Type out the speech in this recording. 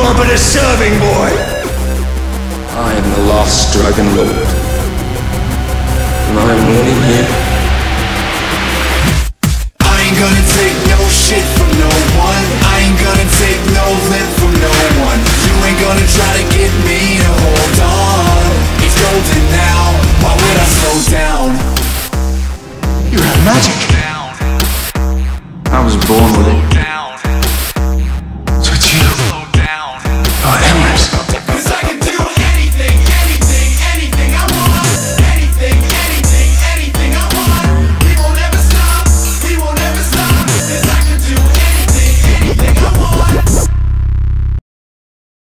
are but a serving boy. I am the last Dragon Lord, and I am warning here. I ain't gonna take